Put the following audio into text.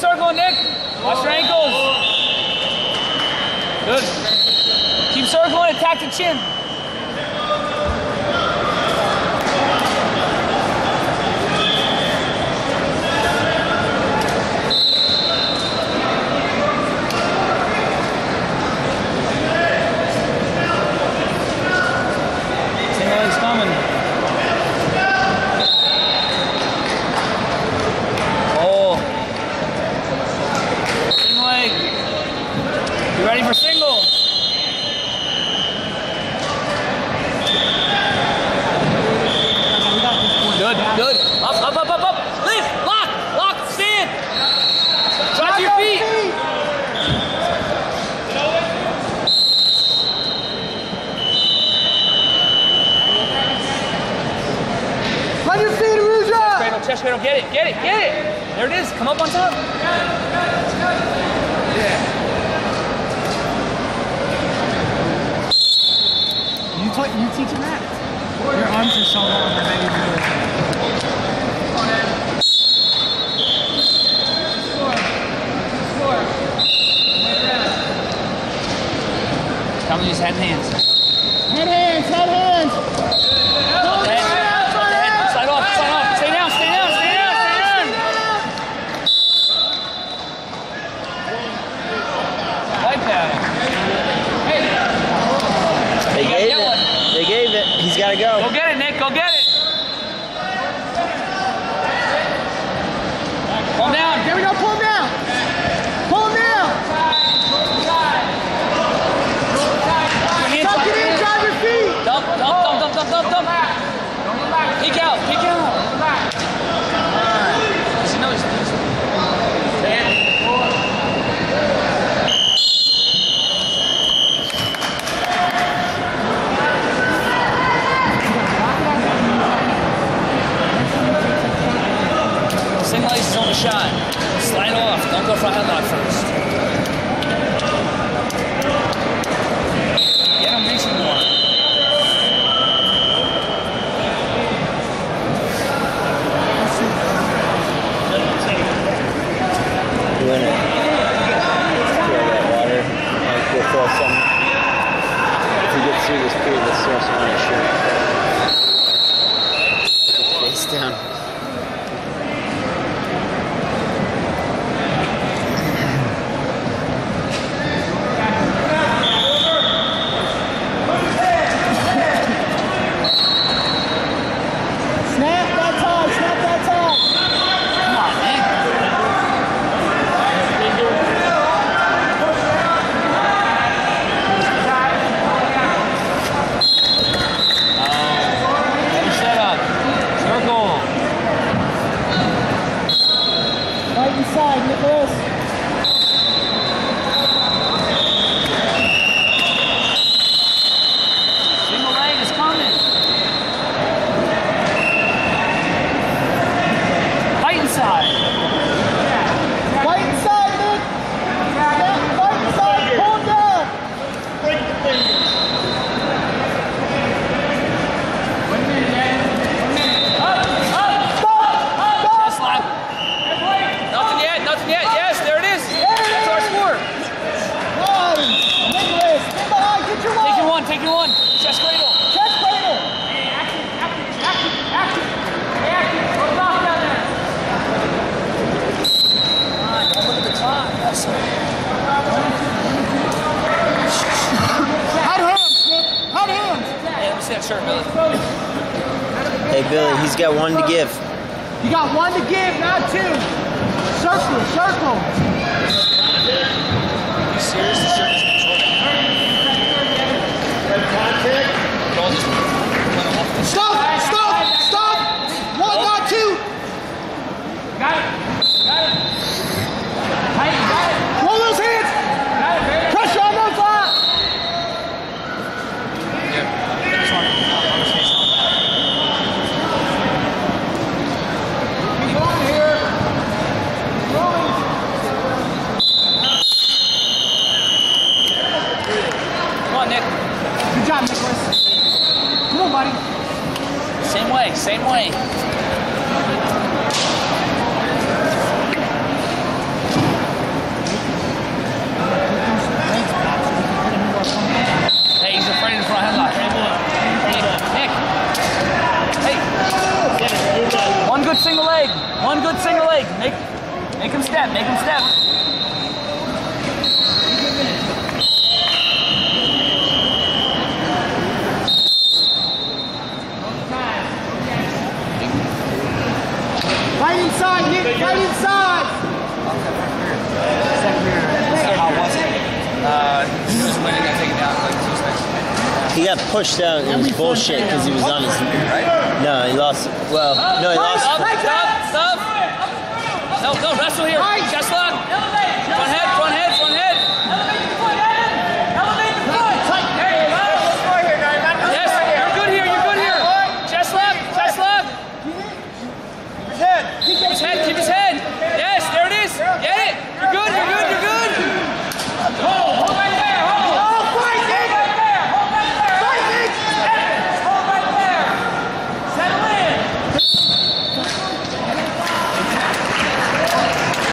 circling, Nick. Watch your ankles. Good. Keep circling, attack the chin. Single leg's coming. Oh. Single leg. You ready for single? Good, good. Up, up, up, up, up. Lift, lock, lock, stand. Drive to your feet. On your feet, Aruja! Chest cradle, get it, get it, get it. There it is, come up on top. Yeah. You teach him that? Your arms are so long, they're not even doing it. Come use head and hands. Head hands, head hands! Slide off, slide off. Stay down, stay down, stay down, stay down. White paddle. They gave it. They gave it. He's got to go. Go get it, Nick. Go get it. Calm down. Here we go. Pull him down. Pull him down. Tuck it in. Drive your feet. Dump, dump, dump, dump, dump, dump, dump. Peek out. Peek out. Does he know he's single legs is on the shot. Slide off. Don't go for a headlock first. Get him reaching more. Doing it. Feel that water. Like we'll throw some. If he gets through this period, let's throw some on his shirt. Face down. Inside, Nicholas. Single leg is coming. Fight inside. Fight inside, Nick. Fight inside. Pull him down. Break the fingers. 1 minute, man. Up, up. Stop. Chest slap. Nothing yet, nothing yet. Yes, there it is. That's our score. One. Nicholas, stay behind. Get your one. Take your one, take your one. Chest cradle. Chest cradle. Hey, action, action, action, action. Hey, action. Go off down there. Come on, don't look at the clock. Yes, sir. Hot hands, Nick. Hot hands. Hey, let me see that shirt, Billy. Hey, Billy, he's got one to give. You got one to give, not two. Circle, circle. Are you serious? The shirt is controlling. Y'all just went off the Stop, stop, stop. One, not two. Got it. Got it. Tight, got it. Roll those hands. Got it, baby. Pressure on those arms. Yeah. This one. On his face on that. Keep going here. Rolling. Come on, Nick. Good job, Nicholas. Come on, buddy. Same way, same way. single leg. One good single leg. Make him step. Make him step. Right inside, Nick. Right inside. How was it? He was winning. I take it down like 2 seconds. He got pushed out and it was bullshit because he was on his. Right? No, he lost. Well, no, he lost. Stop. No, wrestle here. Chest lock. Front head. Elevate the foot, Evan. Elevate the foot. There you go. Yes, you're good here. Chest lock. Keep his head.